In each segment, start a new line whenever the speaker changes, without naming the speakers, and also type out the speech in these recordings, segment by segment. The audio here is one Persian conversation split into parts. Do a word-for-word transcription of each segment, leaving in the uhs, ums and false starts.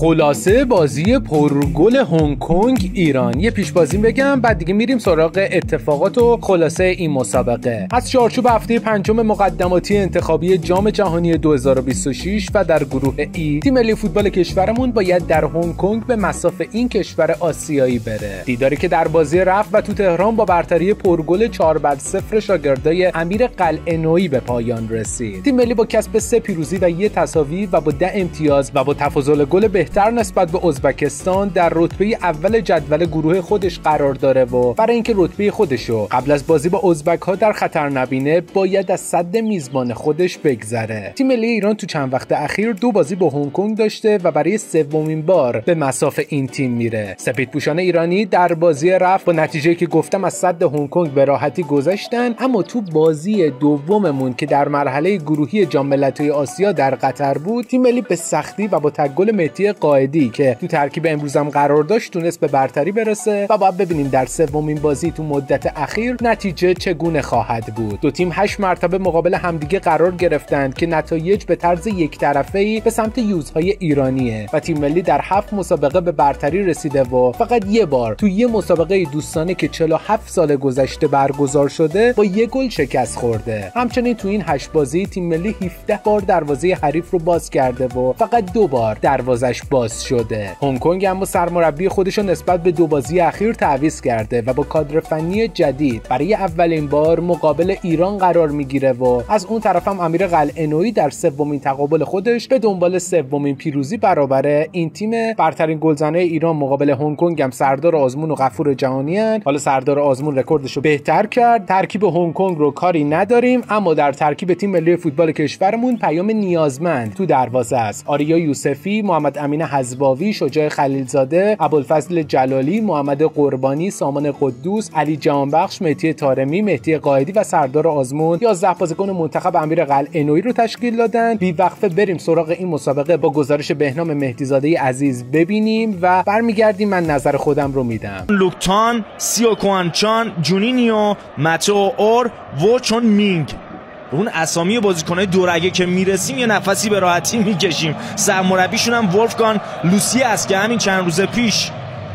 خلاصه بازی پرگل هنگ کنگ ایران. یه پیش بازی بگم بعد دیگه میریم سراغ اتفاقات و خلاصه این مسابقه. از چارچوب هفته پنجم مقدماتی انتخابی جام جهانی دو هزار و بیست و شش و در گروه ای، تیم ملی فوتبال کشورمون باید در هنگ کنگ به مصاف این کشور آسیایی بره. دیداری که در بازی رفت و تو تهران با برتری پرگل چهار بر صفر شاگردای امیر قلعه نویی به پایان رسید. تیم ملی با کسب سه پیروزی و یک تساوی و با ده امتیاز و با تفاضل گل بهتر نسبت به ازبکستان در رتبه اول جدول گروه خودش قرار داره و برای اینکه رتبه خودشو قبل از بازی با ازبک ها در خطر نبینه باید از سد میزبان خودش بگذره. تیم ملی ایران تو چند وقت اخیر دو بازی با هنگ کنگ داشته و برای سومین بار به مصاف این تیم میره. سپیدپوشان ایرانی در بازی رفت با نتیجه که گفتم از سد هنگ کنگ به راحتی گذشتن، اما تو بازی دوممون که در مرحله گروهی جام ملت‌های آسیا در قطر بود، تیم ملی به سختی و با تک گل مهدی قائدی که تو ترکیب امروزم قرار داشت تونست به برتری برسه و باید ببینیم در سومین بازی تو مدت اخیر نتیجه چگونه خواهد بود. دو تیم هشت مرتبه مقابل همدیگه قرار گرفتند که نتایج به طرز یک طرفه‌ای به سمت یوزهای ایرانیه و تیم ملی در هفت مسابقه به برتری رسیده و فقط یه بار تو یه مسابقه دوستانه که چهل و هفت سال گذشته برگزار شده با یه گل شکست خورده. همچنین تو این هشت بازی تیم ملی هفده بار دروازه حریف رو باز کرده و فقط دو بار دروازش باز شده. هنگ کنگ اما سرمربی خودش رو نسبت به دو بازی اخیر تعویض کرده و با کادر فنی جدید برای اولین بار مقابل ایران قرار میگیره و از اون طرف هم امیر قلعه نویی در سومین تقابل خودش به دنبال سومین پیروزی برابر این تیم. برترین گلزنه ایران مقابل هنگ کنگ هم سردار آزمون و غفور جهانی هستند. حالا سردار آزمون رکوردش رو بهتر کرد. ترکیب هنگ کنگ رو کاری نداریم، اما در ترکیب تیم ملی فوتبال کشورمون پیام نیازمند تو دروازه است. آریا یوسفی، محمد امین حزباوی، شجاع خلیلزاده، ابوالفضل جلالی، محمد قربانی، سامان قدوس، علی جهانبخش، مهدی طارمی، مهدی قائدی و سردار آزمون یازده بازیکن منتخب امیر قلعه نویی رو تشکیل دادن. بی وقفه بریم سراغ این مسابقه با گزارش بهنام مهدیزاده عزیز ببینیم و برمیگردیم. من نظر خودم رو میدم.
لوکتان، سیو کوانچان، جونینیو، ماتو اور و چون مینگ. اون اسامی بازیکن‌های دورگه که میرسیم یه نفسی به راحتی میکشیم. سرمربیشون هم ولفگان لوسی است که همین چند روز پیش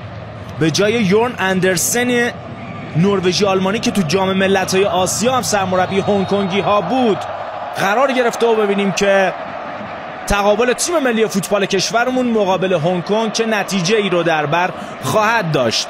به جای یورن اندرسن نروژی آلمانی که تو جام ملت‌های آسیا هم سرمربی هنگ کنگی ها بود قرار گرفته و ببینیم که تقابل تیم ملی فوتبال کشورمون مقابل هنگ کنگ چه نتیجه ای رو در بر خواهد داشت.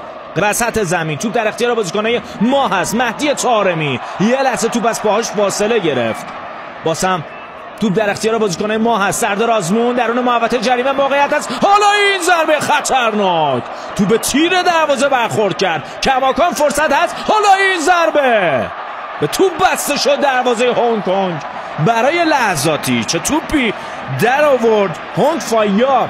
وسط زمین توپ در اختیار بازیکنای ما هست. مهدی طارمی یه لحظه توپ از پاهاش فاصله گرفت. باسم توپ در اختیار بازیکنای ما هست. سردار آزمون درون محوطه جریمه موقعیت است. حالا این ضربه خطرناک توپ به تیر دروازه برخورد کرد. کماکان فرصت هست. حالا این ضربه به توپ بسته شد دروازه هنگ کنگ. برای لحظاتی چه توپی در آورد هنگ فایاب.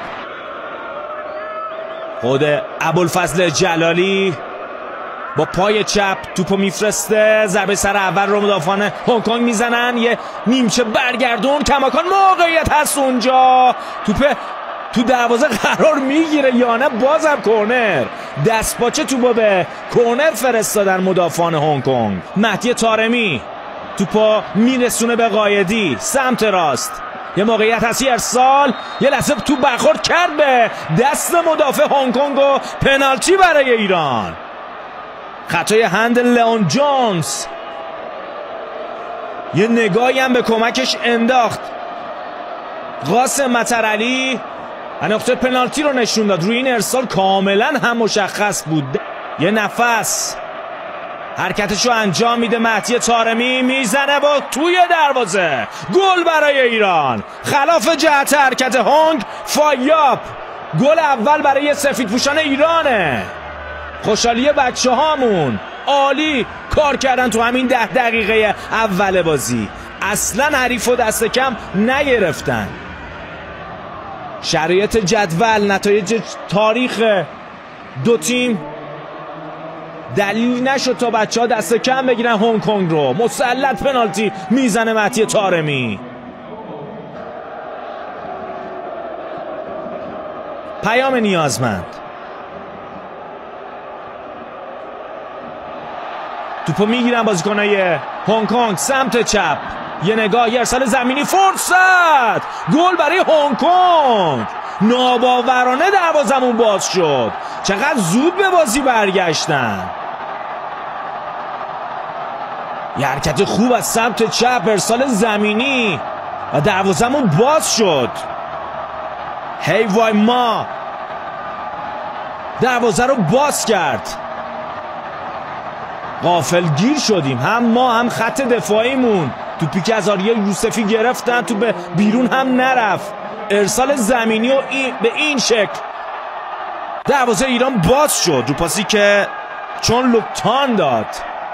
خود ابوالفضل جلالی با پای چپ توپو میفرسته. ضربه سر اول رو مدافعان هنگ کنگ میزنن. یه نیمچه برگردون. کماکان موقعیت هست اونجا. توپ تو دروازه قرار میگیره یا نه بازم کورنر. دست پاچه توپو به کورنر فرستادن مدافعان هنگ کنگ. مهدی طارمی توپو میرسونه به قائدی سمت راست. یه موقعیت هستی ارسال. یه لحظه تو برخورد کرد به دست مدافع هنگ کنگ و پنالتی برای ایران. خطای هند لئون جونز. یه نگاهی هم به کمکش انداخت قاسم مطرعلی. نقطه پنالتی رو نشون داد. روی این ارسال کاملا هم مشخص بود. یه نفس حرکتشو انجام میده. مهدی طارمی میزنه با توی دروازه. گل برای ایران خلاف جهت حرکت هنگ فایاب. گل اول برای سفیدپوشان ایرانه. خوشحالی بچه هامون عالی کار کردن تو همین ده دقیقه اول بازی. اصلا حریف و دست کم نگرفتن. شرایط جدول، نتایج تاریخ دو تیم دلیل نشد تا بچه ها دست کم بگیرن هنگ کنگ رو. مسلط پنالتی میزنه مهدی طارمی. پیام نیازمند. توپو میگیرن بازیکنای هنگ کنگ سمت چپ. یه نگاه، یه ارسال زمینی، فرصت گل برای هنگ کنگ. ناباورانه دروازمون باز شد. چقدر زود به بازی برگشتن. یه حرکت خوب از سمت چپ، ارسال زمینی و دروازمون باز شد. هی وای ما دروازه رو باز کرد. غافلگیر شدیم، هم ما هم خط دفاعیمون. توپی که از آریا یوسفی گرفتن تو به بیرون هم نرفت. ارسال زمینی و این به این شکل دروازه ایران باز شد رو پاسی که چون لوکتان داد.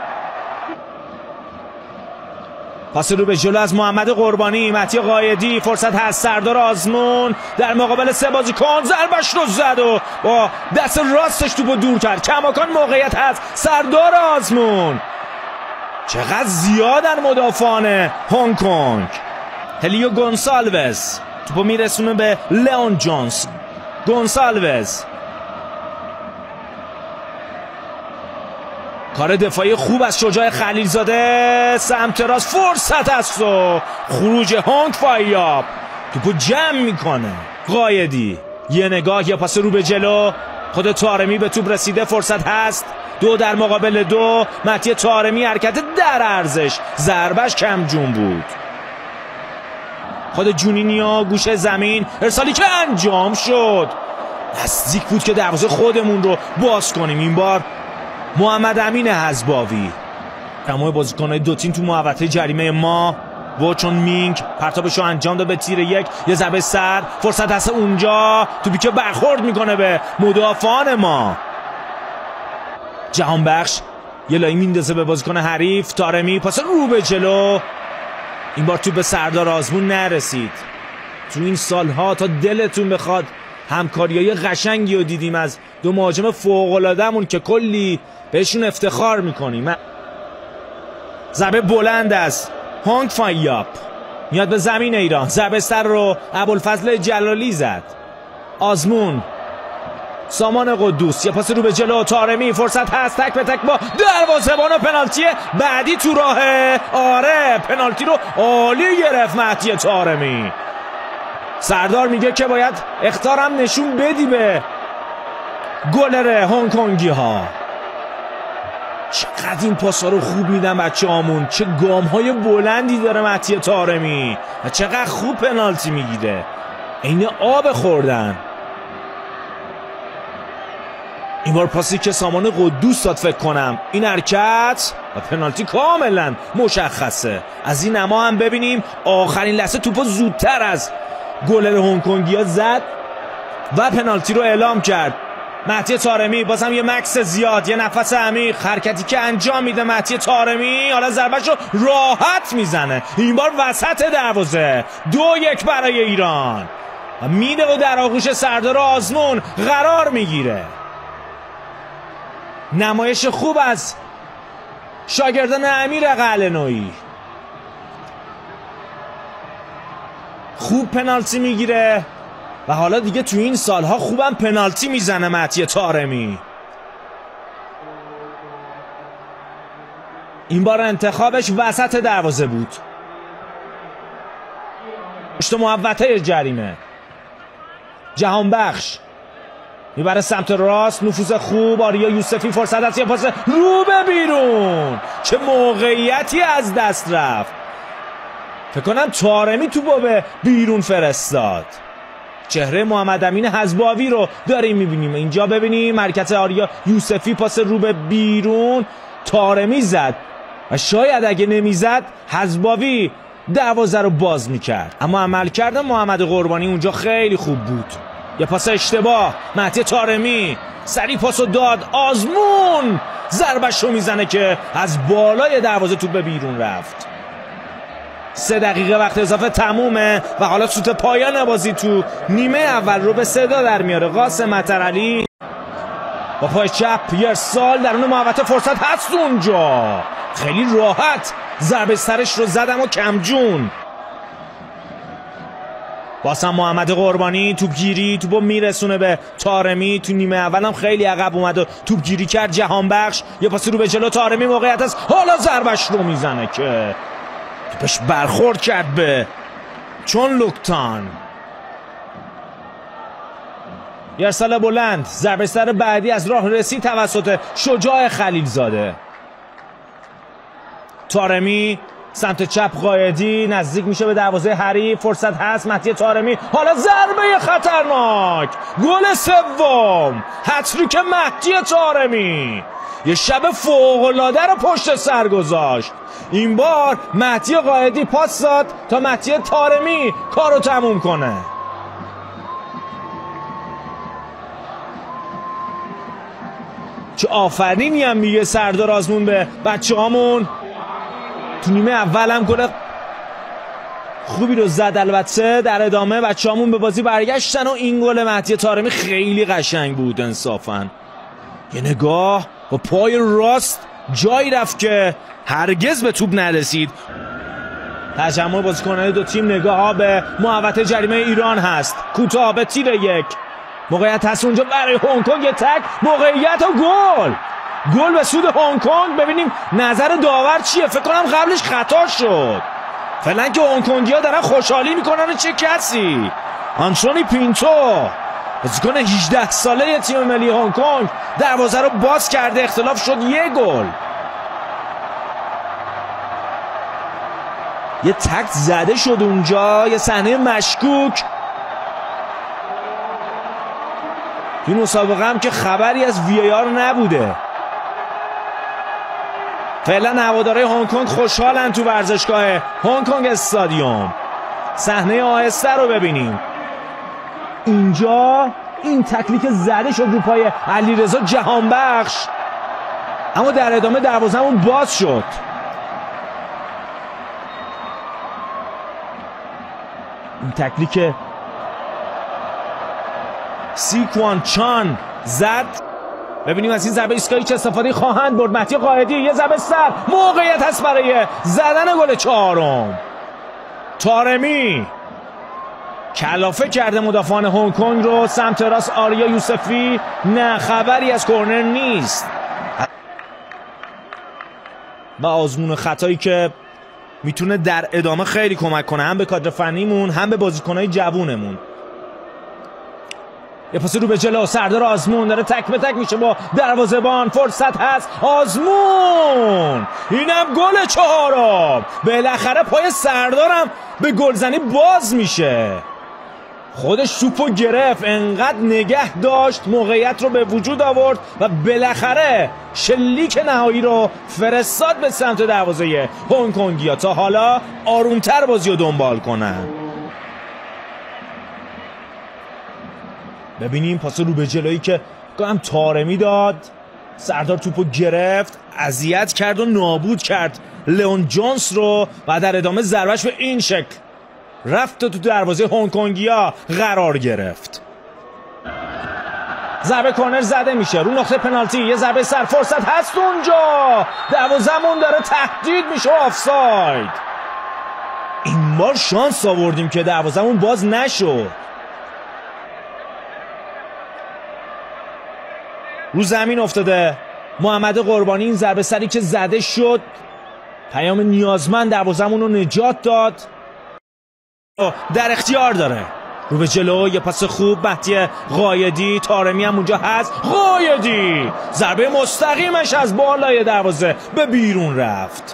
پاس رو به جلو از محمد قربانی. مهدی قایدی، فرصت هست. سردار آزمون در مقابل سه بازیکن ضربش رو زد و با دست راستش توپو دور کرد. کماکان موقعیت هست. سردار آزمون. چقدر زیادن مدافعان هنگ کنگ. هلیو گونسالوس توپو میرسونه به لئون جونز. گونسالوس کار دفاعی خوب از شجاع خلیلزاده. سمت راست فرصت است و خروج هنگ فایاب. توپو جمع میکنه قایدی. یه نگاه، یه پاس رو به جلو. خود طارمی به توپ رسیده. فرصت هست. دو در مقابل دو. مهدی طارمی حرکت در ارزش. ضربش کم جون بود. خود جونینیو گوشه زمین. ارسالی که انجام شد. نزدیک بود که دروازه خودمون رو باز کنیم. این بار محمد امین حزباوی. تمام بازیکن‌های دو تیم تو محوطه جریمه ما. و چون مینگ پرتابش رو انجام داد به تیر یک. یه ضربه سر. فرصت هست اونجا. توپی که برخورد میکنه به مدافعان ما. جهانبخش یه لایی میندازه به بازیکن حریف. طارمی پاس رو به جلو. این بار توپ به سردار آزمون نرسید. تو این سالها تا دلتون بخواد همکاریای قشنگی رو دیدیم از دو مهاجم فوق‌العاده‌مون که کلی بهشون افتخار میکنیم. ضربه بلند است. هنگ فایاب میاد به زمین ایران. ضربه سر رو ابوالفضل جلالی زد. آزمون، سامان قدوس، یه پاس رو به جلو. طارمی فرصت هست. تک به تک با دروازه‌بان و پنالتی بعدی تو راهه. آره پنالتی رو عالی گرفت مهدی طارمی. سردار میگه که باید اخطارم نشون بدی به گلر هنگ کنگی ها. چقدر این پاسا رو خوب میدن بچه هامون. چه گام های بلندی داره مهدی طارمی و چقدر خوب پنالتی میگیره. عین آب خوردن. این بار پاسی که سامان قدوس داد فکر کنم. این حرکت و پنالتی کاملا مشخصه. از این نما هم ببینیم آخرین لحظه توپو زودتر از گلر هنگ کنگی ها زد و پنالتی رو اعلام کرد. مهدی طارمی بازم یه مکس زیاد، یه نفس عمیق. حرکتی که انجام میده مهدی طارمی. حالا ضربهش رو راحت میزنه. این بار وسط دروازه. دو یک برای ایران. میده و در آغوش سردار آزمون قرار میگیره. نمایش خوب از شاگردان امیر قلعه‌نویی. خوب پنالتی میگیره و حالا دیگه تو این سالها خوبم پنالتی میزنه مهدی طارمی. این بار انتخابش وسط دروازه بود. پشت محوطه جریمه. جهانبخش میبره سمت راست. نفوذ خوب. آریا یوسفی فرصت هست. یه پاس رو به بیرون. چه موقعیتی از دست رفت. فکر کنم طارمی توپو به بیرون فرستاد. چهره محمد امین حزباوی رو داریم میبینیم. اینجا ببینیم حرکت آریا یوسفی. پاس رو به بیرون. طارمی زد و شاید اگه نمیزد حزباوی دروازه رو باز میکرد. اما عملکرد محمد قربانی اونجا خیلی خوب بود. یه پاس اشتباه. مهدی طارمی سری پاسو داد. آزمون ضربش رو میزنه که از بالای دروازه توپ به بیرون رفت. سه دقیقه وقت اضافه تمومه و حالا سوت پایان بازی تو نیمه اول رو به صدا در میاره. قاسم مطرعلی با پای چپ. ارسال درون محوطه. فرصت هست اونجا. خیلی راحت ضربه سرش رو زدم و کمجون. باسم محمد قربانی توپگیری. توپو میرسونه به طارمی. تو نیمه اول هم خیلی عقب اومد و توپگیری کرد. جهانبخش یه پاس رو به جلو. طارمی موقعیت است. حالا ضربش رو میزنه که توپش برخورد کرد به چون لوکتان. ارسال بلند، ضربه سر بعدی از راه رسید توسط شجاع خلیلزاده. طارمی سمت چپ، قائدی نزدیک میشه به دروازه حریف، فرصت هست، مهدی طارمی، حالا ضربه خطرناک، گل سوم، هتریک مهدی طارمی. یه شب فوق‌العاده رو پشت سر گذاشت. این بار مهدی قائدی پاس داد تا مهدی طارمی کارو تموم کنه. چه آفرینی هم میگه سردار آزمون به بچه هامون. تو نیمه اول هم گل خوبی رو زد. البته در ادامه بچه هامون به بازی برگشتن و این گل مهدی طارمی خیلی قشنگ بود. انصافا یه نگاه با پای راست جایی رفت که هرگز به توپ نرسید. تجمع بازیکنان دو تیم، نگاه ها به محوطه جریمه ایران هست. کوتاه به تیر یک، موقعیت هست اونجا برای هنگ کنگ، یه تک موقعیت و گل. گل به سود هنگ کنگ. ببینیم نظر داور چیه. فکر کنم قبلش خطا شد. فعلا که هنگ کنگی‌ها دارن خوشحالی میکنن. چه کسی؟ آنتونی پینتو، بازیکن هجده ساله تیم ملی هنگ کنگ، دروازه رو باز کرده. اختلاف شد یه گل. یه تک زده شد اونجا. یه صحنه مشکوک. این مسابقه هم که خبری از وی ای آر نبوده. فعلا هوادارهای هنگ کنگ خوشحالن تو ورزشگاه هنگ کنگ استادیوم. صحنه آهسته رو ببینیم. اینجا این تکلیک زده شد رو پای علیرضا جهانبخش، اما در ادامه دروازه‌مون باز شد. این تکلیک سی کوان چان زد. ببینیم از این ضربه ایستگاهی چه استفاده خواهند برد. مهدی قائدی، یه ضربه سر، موقعیت هست برای زدن گل چهارم. طارمی کلافه کرده مدافعان هنگ کنگ رو. سمت راست آریا یوسفی، نه خبری از کرنر نیست. و آزمون خطایی که میتونه در ادامه خیلی کمک کنه، هم به کادر فنیمون هم به بازیکنهای جوونمون. یه پاس رو به جلو، سردار آزمون داره تک به تک میشه با دروازه‌بان. فرصت هست، آزمون، اینم گل چهارم. بالاخره پای سردارم به گلزنی باز میشه. خودش توپو گرفت، انقدر نگه داشت، موقعیت رو به وجود آورد و بالاخره شلیک نهایی رو فرستاد به سمت دروازه هنگ کنگیا تا حالا آرومتر بازی رو دنبال کنن. ببینیم پاس رو به جلویی که هم طارمی داد. سردار توپو گرفت، اذیت کرد و نابود کرد لئون جونز رو و در ادامه ضربهش به این شکل رفت تو دروازه هنگ کنگیا قرار گرفت. ضربه کورنر زده میشه رو نقطه پنالتی. یه ضربه سر، فرصت هست اونجا، دروازه‌مون داره تهدید میشه آفساید. این بار شانس آوردیم که دروازه‌مون باز نشد. رو زمین افتاده محمد قربانی. این ضربه سری که زده شد، پیام نیازمند دروازه‌مون رو نجات داد. در اختیار داره رو به جلو. یه پاس خوب، مهدی قائدی، طارمی هم اونجا هست. قائدی ضربه مستقیمش از بالای دروازه به بیرون رفت.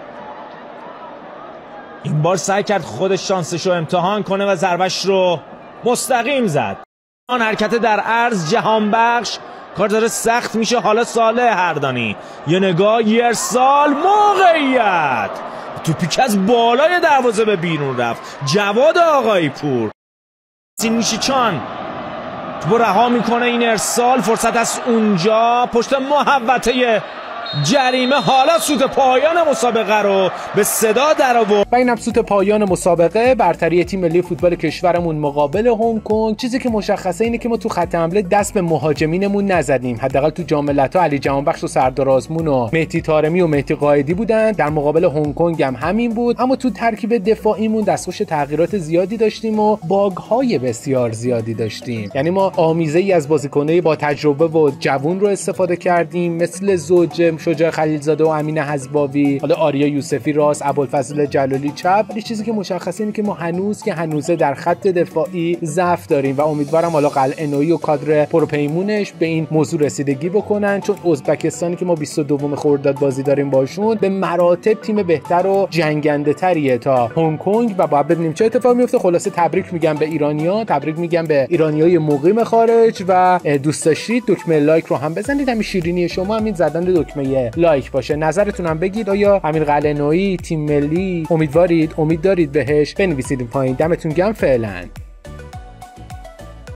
این بار سعی کرد خودش شانسش رو امتحان کنه و ضربش رو مستقیم زد. آن حرکت در عرض جهانبخش، کار داره سخت میشه. حالا صالح هردانی، یه نگاه، یه ارسال، موقعیت، توپی که از بالای دروازه به بیرون رفت. جواد آقایی پور، سینیشیچان توپو رها میکنه. این ارسال، فرصت از اونجا پشت محوطه جریمه. حالا سوت پایان مسابقه رو به صدا در آورد
و اینم سوت پایان مسابقه، برتری تیم ملی فوتبال کشورمون مقابل هنگ کنگ. چیزی که مشخصه اینه که ما تو خط حمله دست به مهاجمینمون نزدیم. حداقل تو جام ملت‌ها علی جهانبخش و سردار آزمون و مهدی طارمی و مهدی قائدی بودن. در مقابل هنگ کنگ هم همین بود. اما تو ترکیب دفاعیمون دستخوش تغییرات زیادی داشتیم و باگ‌های بسیار زیادی داشتیم. یعنی ما آمیزه‌ای از بازیکن‌های با تجربه و جوون رو استفاده کردیم، مثل زوج شجاع خلیلزاده و امین حزباوی، حالا آریا یوسفی راست، ابوالفضل جلالی چپ. ولی چیزی که مشخصه اینه که ما هنوز که هنوزه در خط دفاعی ضعف داریم و امیدوارم حالا قلعه‌نویی و کادر پروپیمونش به این موضوع رسیدگی بکنن، چون ازبکستانی که ما بیست و دو خرداد بازی داریم باشون به مراتب تیم بهتر و جنگنده تریه تا هنگ کنگ و باید ببینیم چه اتفاقی میفته. خلاصه تبریک میگم به ایرانیا، تبریک میگم به ایرانیای مقیم خارج و دوست داشتید دکمه لایک رو هم بزنید. همین شیرینی شما همین زدن دکمه لایک باشه. نظرتون هم بگید، آیا امیر قلعه‌نویی تیم ملی امیدوارید، امید دارید بهش؟ بنویسید پایین. دمتون گرم. فعلا